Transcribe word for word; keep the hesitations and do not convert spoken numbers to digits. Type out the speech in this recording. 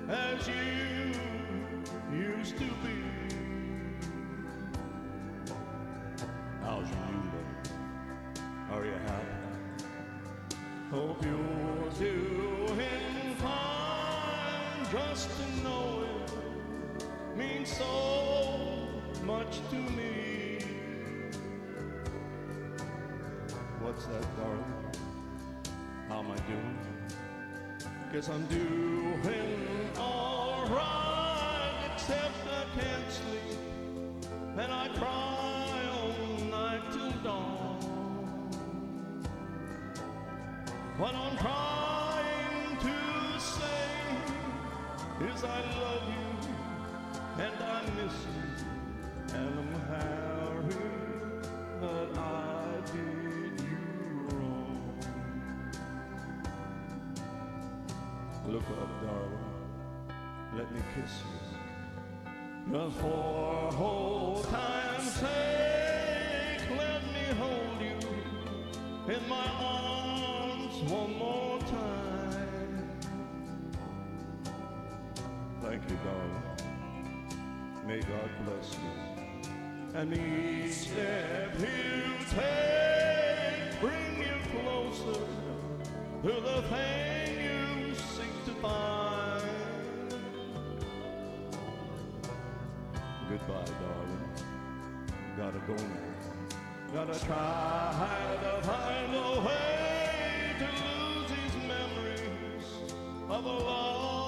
as you used to be. How's your new love? Are you happy? Hope you're doing fine. Just to know it means so much to me. What's that, darling? How am I doing? Guess I'm doing all right, except I can't sleep and I cry all night till dawn. What I'm trying to say is I love you and I miss you, and I'm happy that I did you wrong. Look up, darling, let me kiss you. Just for old time's sake, let me hold you in my arms one more time. Thank you, darling. May God bless you. And each step you take bring you closer to the thing you seek to find. Goodbye, darling. Gotta go now. Gotta try to find a way to lose these memories of a love